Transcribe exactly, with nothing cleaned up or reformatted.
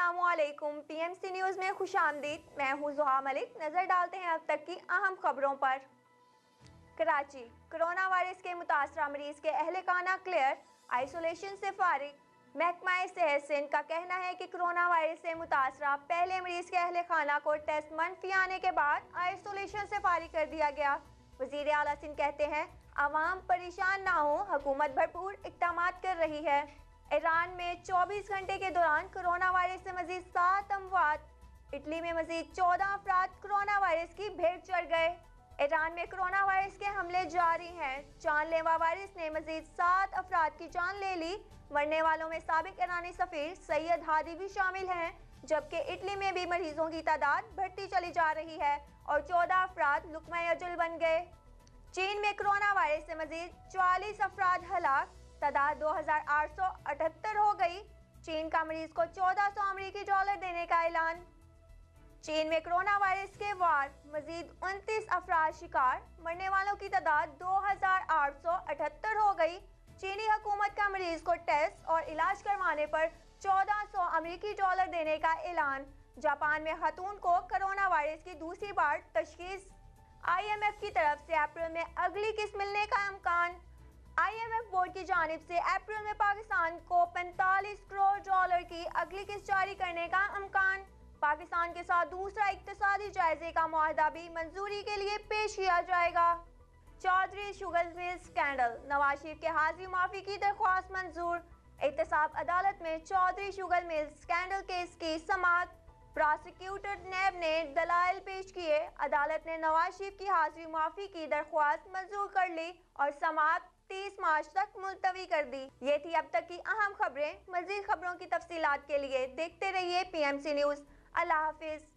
अस्सलाम वालेकुम। P M C news में खुश आमदीद। मैं हूँ ज़ुहा मलिक। नज़र डालते हैं अब तक की अहम खबरों पर। कराची, कोरोना वायरस के मुतासरा मरीज के अहल खाना क्लियर, आइसोलेशन से फारिग। महकमा सेहत सिंध का कहना है कि कोरोना वायरस से मुतासरा पहले मरीज के अहल खाना को टेस्ट मनफी आने के बाद आइसोलेशन से फारिग कर दिया गया। वज़ीर आला सिंध कहते हैं, आवाम परेशान ना हो, हुकूमत भरपूर इक़दाम कर रही है। ईरान में चौबीस घंटे के दौरान कोरोना वायरस से मजीद सात अमवात। इटली में मजीद चौदह अफराद कोरोना वायरस की भेंट चढ़ गए। ईरान में कोरोना वायरस के हमले जारी हैं। जानलेवा वायरस ने मजीद सात अफराद की जान ले ली। मरने वालों में साबिक ईरानी सफीर सैयद हादी भी शामिल हैं, जबकि इटली में भी मरीजों की तादाद बढ़ती चली जा रही है और चौदह अफराद लुकमा अजुल बन गए। चीन में कोरोना वायरस से मजीद चालीस अफराद हलाक, तादाद दो हजार आठ सौ अठहत्तर हो गई। चीन का मरीज को चौदह सौ अमरीकी डॉलर देने का ऐलान। चीन में कोरोना वायरस के वार, मजीद उनतीस अफराद शिकार, मरने वालों की तादाद दो हजार आठ सौ अठहत्तर हो गई। चीनी हुकूमत का मरीज को टेस्ट और इलाज करवाने पर चौदह सौ अमरीकी डॉलर देने का ऐलान। जापान में खातून को कोरोना वायरस की दूसरी बार तशखीस। आई एम एफ की तरफ से अप्रैल में अगली किस्त मिलने का इम्कान। आई एम एफ बोर्ड की जानिब से अप्रैल में पाकिस्तान को पैंतालीस करोड़ डॉलर की अगली किस्त जारी करने का इम्कान। पाकिस्तान के साथ दूसरा इक्तिसादी जायजे का मुआहदा भी मंजूरी के लिए पेश किया जाएगा। Chaudhry sugar mill scandal, Nawaz Sharif के हाजिरी माफी की दरख्वास्त मंजूर। एहतसाब अदालत में Chaudhry sugar mill scandal case की समाअत। प्रोसिक्यूटर नैब ने दलाइल पेश किए। अदालत ने नवाज शरीफ की हाजिरी माफी की दरख्वास्त मंजूर कर ली और समाअत तीस मार्च तक मुलतवी कर दी। ये थी अब तक की अहम खबरें। मज़ीद खबरों की तफसीलात के लिए देखते रहिए पी एम सी न्यूज़। अल्लाह हाफिज।